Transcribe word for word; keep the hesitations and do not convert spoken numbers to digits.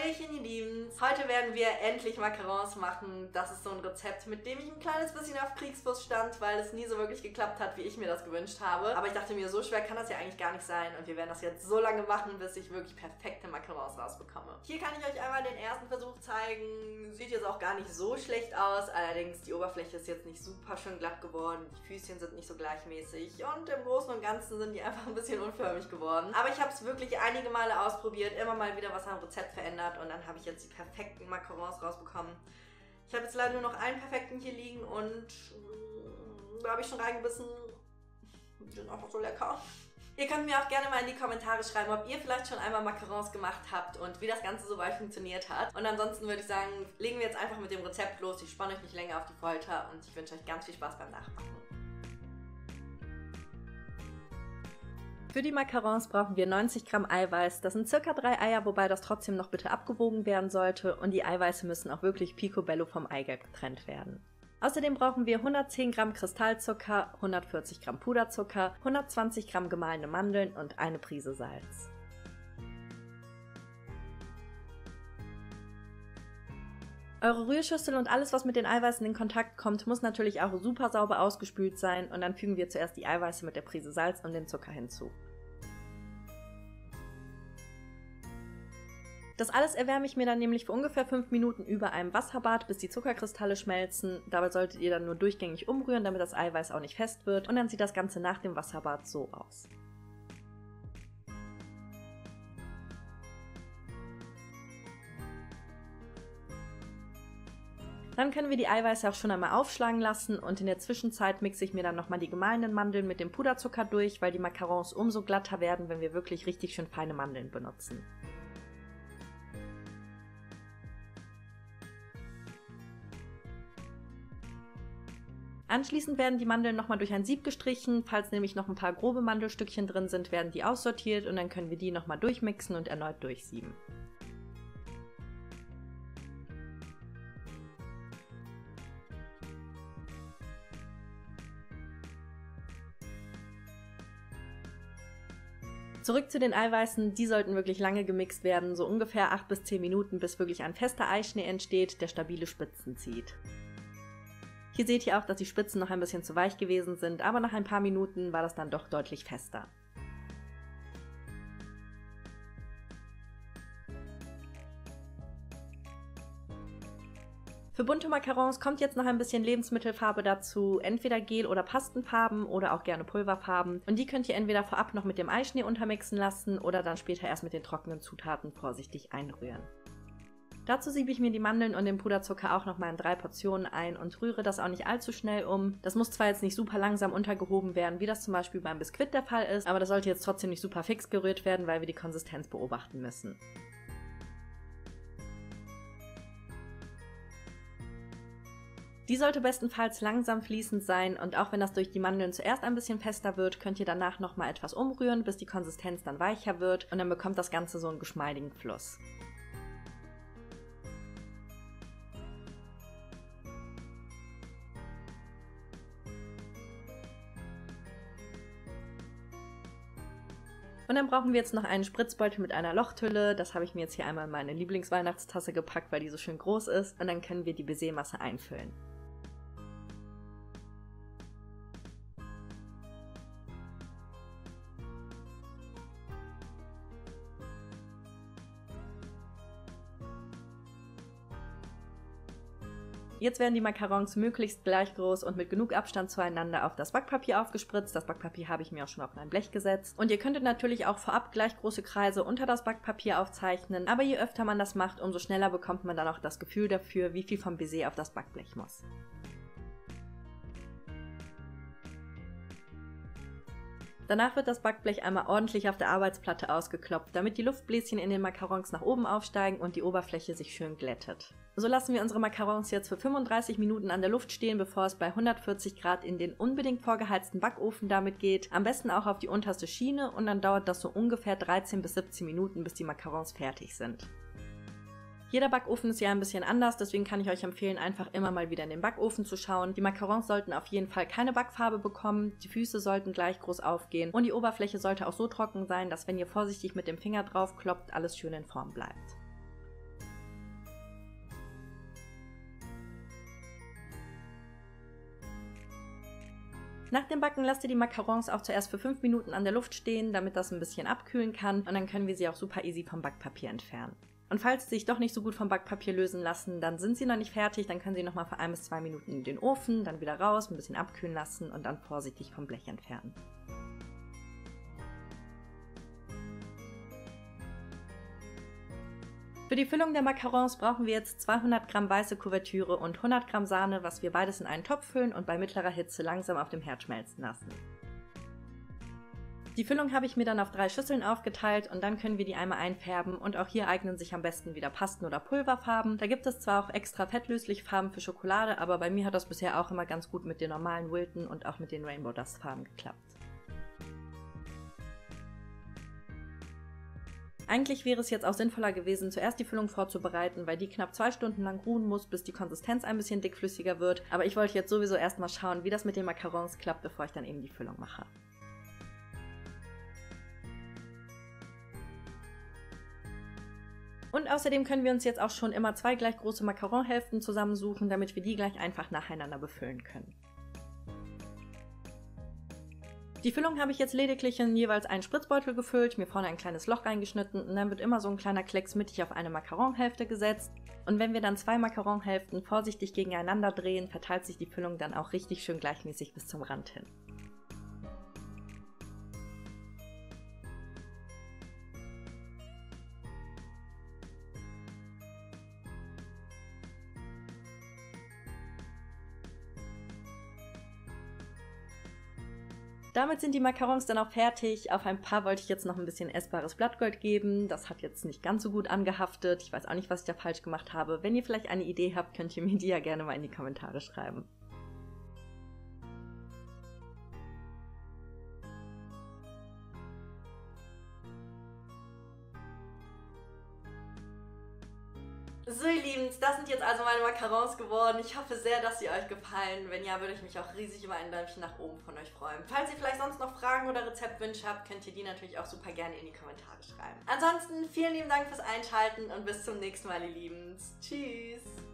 Hallöchen, ihr Liebens! Heute werden wir endlich Macarons machen. Das ist so ein Rezept, mit dem ich ein kleines bisschen auf Kriegsfuß stand, weil es nie so wirklich geklappt hat, wie ich mir das gewünscht habe. Aber ich dachte mir, so schwer kann das ja eigentlich gar nicht sein und wir werden das jetzt so lange machen, bis ich wirklich perfekte Macarons rausbekomme. Hier kann ich euch einmal den ersten Versuch zeigen. Sieht jetzt auch gar nicht so schlecht aus, allerdings die Oberfläche ist jetzt nicht super schön glatt geworden, die Füßchen sind nicht so gleichmäßig und im Großen und Ganzen sind die einfach ein bisschen unförmig geworden. Aber ich habe es wirklich einige Male ausprobiert, immer mal wieder was am Rezept verändert und dann habe ich jetzt die perfekten Macarons rausbekommen. Ich habe jetzt leider nur noch einen perfekten hier liegen und mh, da habe ich schon reingebissen. Die sind auch noch so lecker. Ihr könnt mir auch gerne mal in die Kommentare schreiben, ob ihr vielleicht schon einmal Macarons gemacht habt und wie das Ganze so weit funktioniert hat. Und ansonsten würde ich sagen, legen wir jetzt einfach mit dem Rezept los. Ich spanne euch nicht länger auf die Folter und ich wünsche euch ganz viel Spaß beim Nachmachen. Für die Macarons brauchen wir neunzig Gramm Eiweiß, das sind circa drei Eier, wobei das trotzdem noch bitte abgewogen werden sollte und die Eiweiße müssen auch wirklich picobello vom Eigelb getrennt werden. Außerdem brauchen wir hundertzehn Gramm Kristallzucker, hundertvierzig Gramm Puderzucker, hundertzwanzig Gramm gemahlene Mandeln und eine Prise Salz. Eure Rührschüssel und alles, was mit den Eiweißen in Kontakt kommt, muss natürlich auch super sauber ausgespült sein und dann fügen wir zuerst die Eiweiße mit der Prise Salz und den Zucker hinzu. Das alles erwärme ich mir dann nämlich für ungefähr fünf Minuten über einem Wasserbad, bis die Zuckerkristalle schmelzen. Dabei solltet ihr dann nur durchgängig umrühren, damit das Eiweiß auch nicht fest wird und dann sieht das Ganze nach dem Wasserbad so aus. Dann können wir die Eiweiße auch schon einmal aufschlagen lassen und in der Zwischenzeit mixe ich mir dann nochmal die gemahlenen Mandeln mit dem Puderzucker durch, weil die Macarons umso glatter werden, wenn wir wirklich richtig schön feine Mandeln benutzen. Anschließend werden die Mandeln nochmal durch ein Sieb gestrichen, falls nämlich noch ein paar grobe Mandelstückchen drin sind, werden die aussortiert und dann können wir die nochmal durchmixen und erneut durchsieben. Zurück zu den Eiweißen, die sollten wirklich lange gemixt werden, so ungefähr acht bis zehn Minuten, bis wirklich ein fester Eischnee entsteht, der stabile Spitzen zieht. Hier seht ihr auch, dass die Spitzen noch ein bisschen zu weich gewesen sind, aber nach ein paar Minuten war das dann doch deutlich fester. Für bunte Macarons kommt jetzt noch ein bisschen Lebensmittelfarbe dazu, entweder Gel- oder Pastenfarben oder auch gerne Pulverfarben. Und die könnt ihr entweder vorab noch mit dem Eischnee untermixen lassen oder dann später erst mit den trockenen Zutaten vorsichtig einrühren. Dazu siebe ich mir die Mandeln und den Puderzucker auch nochmal in drei Portionen ein und rühre das auch nicht allzu schnell um. Das muss zwar jetzt nicht super langsam untergehoben werden, wie das zum Beispiel beim Biskuit der Fall ist, aber das sollte jetzt trotzdem nicht super fix gerührt werden, weil wir die Konsistenz beobachten müssen. Die sollte bestenfalls langsam fließend sein und auch wenn das durch die Mandeln zuerst ein bisschen fester wird, könnt ihr danach nochmal etwas umrühren, bis die Konsistenz dann weicher wird und dann bekommt das Ganze so einen geschmeidigen Fluss. Und dann brauchen wir jetzt noch einen Spritzbeutel mit einer Lochtülle. Das habe ich mir jetzt hier einmal in meine Lieblingsweihnachtstasse gepackt, weil die so schön groß ist. Und dann können wir die Baisermasse einfüllen. Jetzt werden die Macarons möglichst gleich groß und mit genug Abstand zueinander auf das Backpapier aufgespritzt. Das Backpapier habe ich mir auch schon auf ein Blech gesetzt. Und ihr könntet natürlich auch vorab gleich große Kreise unter das Backpapier aufzeichnen, aber je öfter man das macht, umso schneller bekommt man dann auch das Gefühl dafür, wie viel vom Baiser auf das Backblech muss. Danach wird das Backblech einmal ordentlich auf der Arbeitsplatte ausgeklopft, damit die Luftbläschen in den Macarons nach oben aufsteigen und die Oberfläche sich schön glättet. So lassen wir unsere Macarons jetzt für fünfunddreißig Minuten an der Luft stehen, bevor es bei hundertvierzig Grad in den unbedingt vorgeheizten Backofen damit geht. Am besten auch auf die unterste Schiene und dann dauert das so ungefähr dreizehn bis siebzehn Minuten, bis die Macarons fertig sind. Jeder Backofen ist ja ein bisschen anders, deswegen kann ich euch empfehlen, einfach immer mal wieder in den Backofen zu schauen. Die Macarons sollten auf jeden Fall keine Backfarbe bekommen, die Füße sollten gleich groß aufgehen und die Oberfläche sollte auch so trocken sein, dass wenn ihr vorsichtig mit dem Finger drauf kloppt, alles schön in Form bleibt. Nach dem Backen lasst ihr die Macarons auch zuerst für fünf Minuten an der Luft stehen, damit das ein bisschen abkühlen kann und dann können wir sie auch super easy vom Backpapier entfernen. Und falls sie sich doch nicht so gut vom Backpapier lösen lassen, dann sind sie noch nicht fertig, dann können Sie nochmal für ein bis zwei Minuten in den Ofen, dann wieder raus, ein bisschen abkühlen lassen und dann vorsichtig vom Blech entfernen. Für die Füllung der Macarons brauchen wir jetzt zweihundert Gramm weiße Kuvertüre und hundert Gramm Sahne, was wir beides in einen Topf füllen und bei mittlerer Hitze langsam auf dem Herd schmelzen lassen. Die Füllung habe ich mir dann auf drei Schüsseln aufgeteilt und dann können wir die einmal einfärben und auch hier eignen sich am besten wieder Pasten- oder Pulverfarben. Da gibt es zwar auch extra fettlösliche Farben für Schokolade, aber bei mir hat das bisher auch immer ganz gut mit den normalen Wilton und auch mit den Rainbow Dust Farben geklappt. Eigentlich wäre es jetzt auch sinnvoller gewesen, zuerst die Füllung vorzubereiten, weil die knapp zwei Stunden lang ruhen muss, bis die Konsistenz ein bisschen dickflüssiger wird. Aber ich wollte jetzt sowieso erstmal schauen, wie das mit den Macarons klappt, bevor ich dann eben die Füllung mache. Und außerdem können wir uns jetzt auch schon immer zwei gleich große Macaronhälften zusammensuchen, damit wir die gleich einfach nacheinander befüllen können. Die Füllung habe ich jetzt lediglich in jeweils einen Spritzbeutel gefüllt, mir vorne ein kleines Loch reingeschnitten und dann wird immer so ein kleiner Klecks mittig auf eine Macaronhälfte gesetzt. Und wenn wir dann zwei Macaronhälften vorsichtig gegeneinander drehen, verteilt sich die Füllung dann auch richtig schön gleichmäßig bis zum Rand hin. Damit sind die Macarons dann auch fertig. Auf ein paar wollte ich jetzt noch ein bisschen essbares Blattgold geben. Das hat jetzt nicht ganz so gut angehaftet. Ich weiß auch nicht, was ich da falsch gemacht habe. Wenn ihr vielleicht eine Idee habt, könnt ihr mir die ja gerne mal in die Kommentare schreiben. So ihr Lieben, das sind jetzt also meine Macarons geworden. Ich hoffe sehr, dass sie euch gefallen. Wenn ja, würde ich mich auch riesig über ein Däumchen nach oben von euch freuen. Falls ihr vielleicht sonst noch Fragen oder Rezeptwünsche habt, könnt ihr die natürlich auch super gerne in die Kommentare schreiben. Ansonsten vielen lieben Dank fürs Einschalten und bis zum nächsten Mal, ihr Lieben. Tschüss!